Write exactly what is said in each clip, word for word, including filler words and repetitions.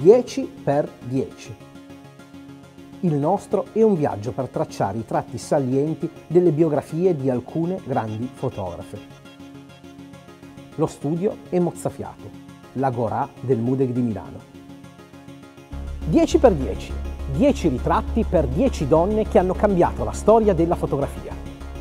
dieci per dieci. Il nostro è un viaggio per tracciare i tratti salienti delle biografie di alcune grandi fotografe. Lo studio è mozzafiato, l'Agorà del Mudec di Milano. dieci per dieci, dieci ritratti per dieci donne che hanno cambiato la storia della fotografia.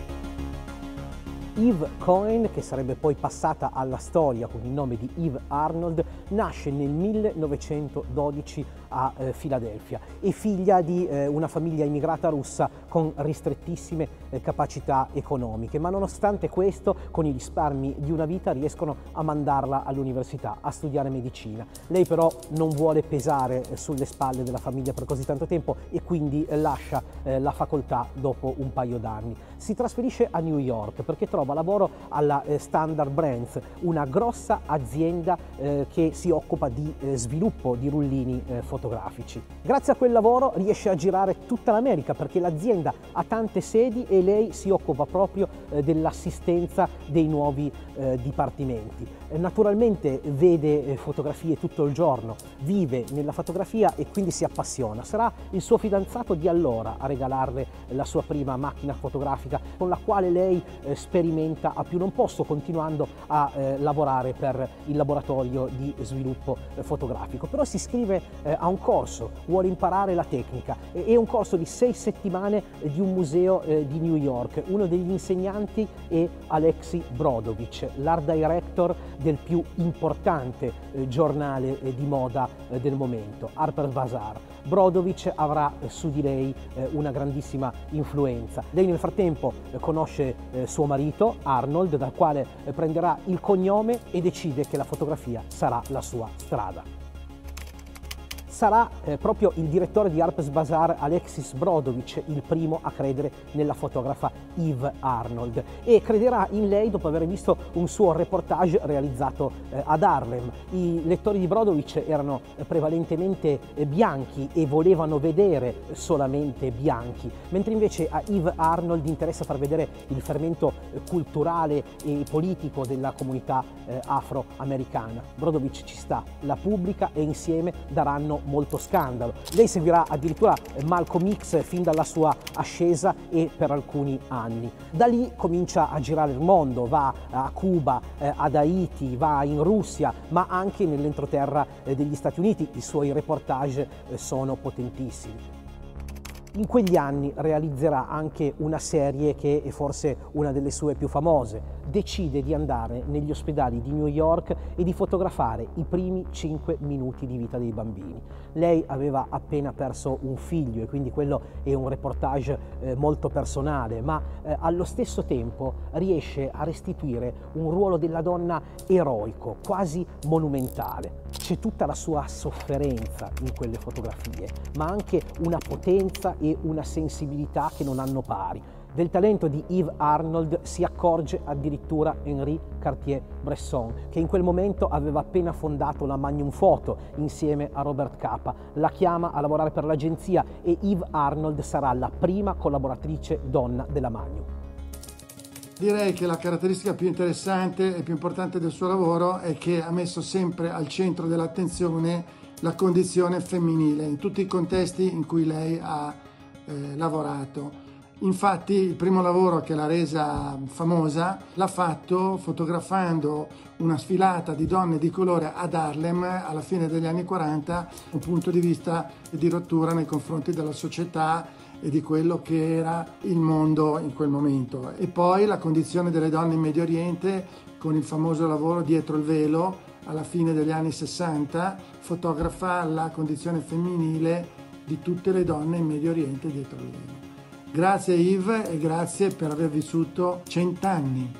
Eve Cohen, che sarebbe poi passata alla storia con il nome di Eve Arnold, nasce nel millenovecentododici a eh, Filadelfia. È figlia di eh, una famiglia immigrata russa con ristrettissime eh, capacità economiche, ma nonostante questo, con i risparmi di una vita, riescono a mandarla all'università a studiare medicina. Lei però non vuole pesare eh, sulle spalle della famiglia per così tanto tempo e quindi eh, lascia eh, la facoltà dopo un paio d'anni. Si trasferisce a New York perché trova lavoro alla eh, Standard Brands, una grossa azienda eh, che si occupa di eh, sviluppo di rullini eh, fotografici. Grazie a quel lavoro riesce a girare tutta l'America perché l'azienda ha tante sedi e lei si occupa proprio eh, dell'assistenza dei nuovi eh, dipartimenti. Eh, naturalmente vede eh, fotografie tutto il giorno, vive nella fotografia e quindi si appassiona. Sarà il suo fidanzato di allora a regalarle la sua prima macchina fotografica con la quale lei eh, sperimenta a più non posso, continuando a eh, lavorare per il laboratorio di sviluppo eh, fotografico. Però si iscrive eh, a un corso, vuole imparare la tecnica. È un corso di sei settimane eh, di un museo eh, di New York. Uno degli insegnanti è Alexis Brodovitch, l'art director del più importante eh, giornale eh, di moda eh, del momento, Harper's Bazaar. Brodovitch avrà eh, su di lei eh, una grandissima influenza. Lei nel frattempo eh, conosce eh, suo marito Arnold, dal quale eh, prenderà il cognome e decide che la fotografia sarà la sua strada. Sarà eh, proprio il direttore di Harper's Bazaar, Alexis Brodovitch, il primo a credere nella fotografa Eve Arnold e crederà in lei dopo aver visto un suo reportage realizzato eh, ad Harlem. I lettori di Brodovitch erano eh, prevalentemente eh, bianchi e volevano vedere solamente bianchi, mentre invece a Eve Arnold interessa far vedere il fermento eh, culturale e politico della comunità eh, afroamericana. Brodovitch ci sta, la pubblica e insieme daranno molto scandalo. Lei seguirà addirittura Malcolm X fin dalla sua ascesa e per alcuni anni. Da lì comincia a girare il mondo, va a Cuba, eh, ad Haiti, va in Russia, ma anche nell'entroterra eh, degli Stati Uniti. I suoi reportage eh, sono potentissimi. In quegli anni realizzerà anche una serie che è forse una delle sue più famose. Decide di andare negli ospedali di New York e di fotografare i primi cinque minuti di vita dei bambini. Lei aveva appena perso un figlio e quindi quello è un reportage eh, molto personale, ma eh, allo stesso tempo riesce a restituire un ruolo della donna eroico, quasi monumentale. C'è tutta la sua sofferenza in quelle fotografie, ma anche una potenza e una sensibilità che non hanno pari. Del talento di Eve Arnold si accorge addirittura Henri Cartier-Bresson, che in quel momento aveva appena fondato la Magnum Photo insieme a Robert Capa. La chiama a lavorare per l'agenzia e Eve Arnold sarà la prima collaboratrice donna della Magnum. Direi che la caratteristica più interessante e più importante del suo lavoro è che ha messo sempre al centro dell'attenzione la condizione femminile in tutti i contesti in cui lei ha eh, lavorato. Infatti il primo lavoro che l'ha resa famosa l'ha fatto fotografando una sfilata di donne di colore ad Harlem alla fine degli anni quaranta, un punto di vista di rottura nei confronti della società e di quello che era il mondo in quel momento. E poi la condizione delle donne in Medio Oriente con il famoso lavoro Dietro il velo alla fine degli anni sessanta, fotografa la condizione femminile di tutte le donne in Medio Oriente dietro il velo. Grazie Eve e grazie per aver vissuto cent'anni.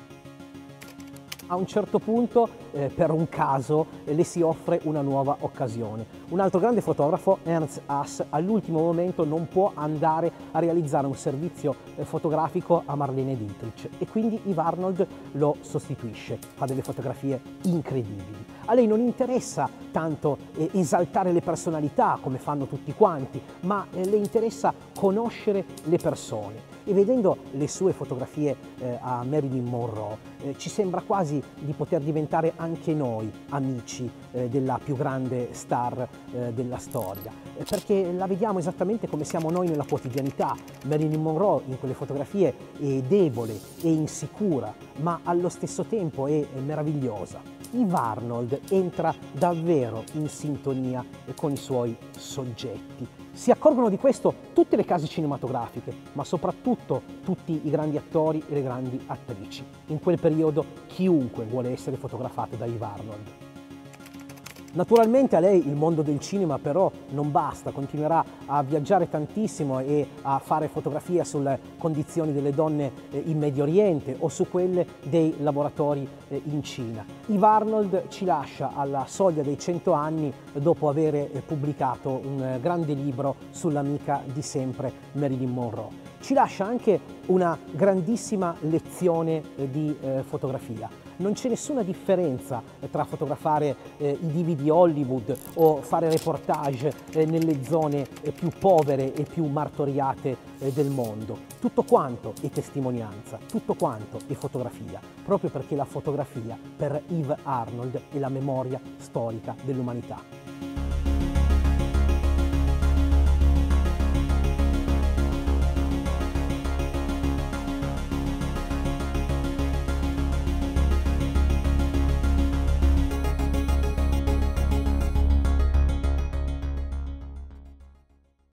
A un certo punto, eh, per un caso, eh, le si offre una nuova occasione. Un altro grande fotografo, Ernst Haas, all'ultimo momento non può andare a realizzare un servizio eh, fotografico a Marlene Dietrich e quindi Eve Arnold lo sostituisce. Fa delle fotografie incredibili. A lei non interessa tanto eh, esaltare le personalità come fanno tutti quanti, ma eh, le interessa conoscere le persone. E vedendo le sue fotografie eh, a Marilyn Monroe eh, ci sembra quasi di poter diventare anche noi amici eh, della più grande star eh, della storia, eh, perché la vediamo esattamente come siamo noi nella quotidianità. Marilyn Monroe in quelle fotografie è debole, è insicura, ma allo stesso tempo è, è meravigliosa. Eve Arnold entra davvero in sintonia con i suoi soggetti. Si accorgono di questo tutte le case cinematografiche, ma soprattutto tutti i grandi attori e le grandi attrici. In quel periodo chiunque vuole essere fotografato da Eve Arnold. Naturalmente a lei il mondo del cinema però non basta, continuerà a viaggiare tantissimo e a fare fotografie sulle condizioni delle donne in Medio Oriente o su quelle dei laboratori in Cina. Eve Arnold ci lascia alla soglia dei cento anni dopo aver pubblicato un grande libro sull'amica di sempre Marilyn Monroe. Ci lascia anche una grandissima lezione di eh, fotografia. Non c'è nessuna differenza tra fotografare eh, i divi di Hollywood o fare reportage eh, nelle zone eh, più povere e più martoriate eh, del mondo. Tutto quanto è testimonianza, tutto quanto è fotografia, proprio perché la fotografia per Eve Arnold è la memoria storica dell'umanità.